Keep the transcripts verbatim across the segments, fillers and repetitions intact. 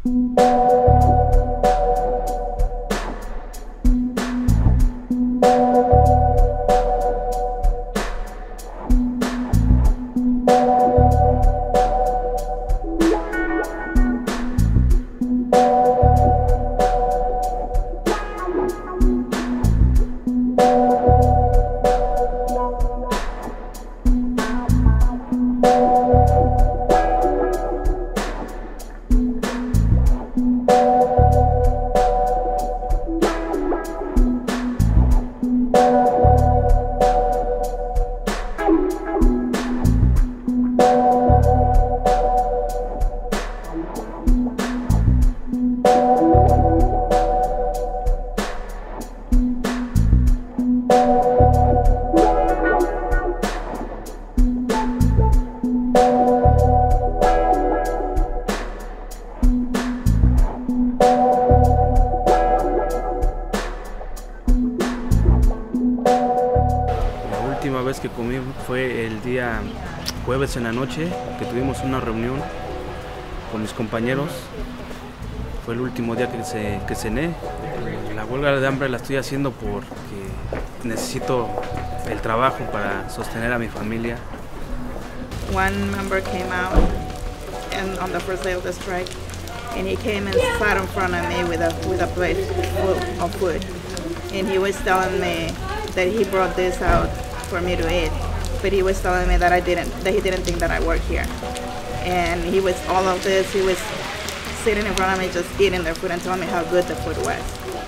La última vez que comí fue el día jueves en la noche, que tuvimos una reunión con mis compañeros. Fue el último día que, se, que cené. La huelga de hambre la estoy haciendo porque necesito el trabajo para sostener a mi familia. One member came out and on the first day of the strike, and he came and sat in front of me with a with a plate full of food, and he was telling me that he brought this out for me to eat, but he was telling me that I didn't, that he didn't think that I work here, and he was all of this. He was sitting in front of me just eating their food and telling me how good the food was.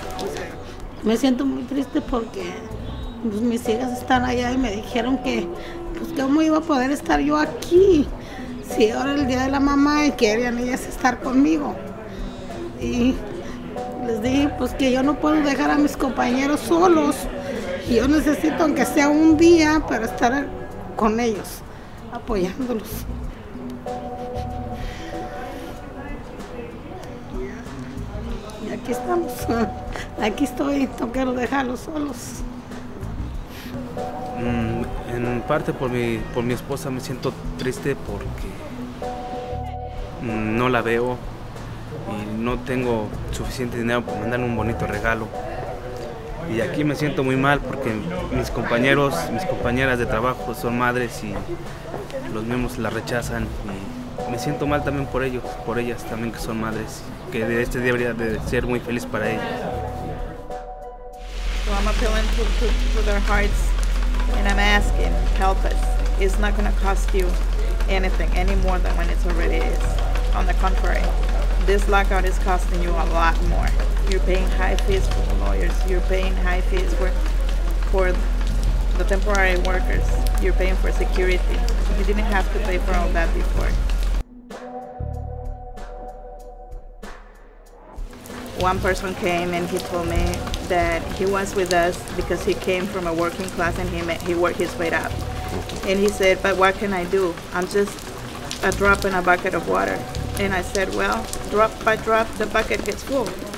Me siento muy triste porque pues, mis hijas están allá y me dijeron que pues cómo iba a poder estar yo aquí si ahora el día de la mamá y querían ellas estar conmigo. Y les dije pues que yo no puedo dejar a mis compañeros solos y yo necesito aunque sea un día para estar con ellos, apoyándolos. Y aquí estamos, aquí estoy, no quiero dejarlos solos. En parte por mi, por mi esposa me siento triste porque no la veo y no tengo suficiente dinero para mandarle un bonito regalo. Y aquí me siento muy mal porque mis compañeros, mis compañeras de trabajo son madres y los mismos la rechazan. Y me siento mal también por ellos, por ellas también que son madres, que de este día debería de ser muy feliz para ellas. So I'm appealing to, to, to their hearts. And I'm asking, help us. It's not going to cost you anything any more than when it already is. On the contrary, this lockout is costing you a lot more. You're paying high fees for the lawyers. You're paying high fees for, for the temporary workers. You're paying for security. You didn't have to pay for all that before. One person came and he told me that he was with us because he came from a working class and he met, he worked his way up. And he said, but what can I do? I'm just a drop in a bucket of water. And I said, well, drop by drop, the bucket gets full.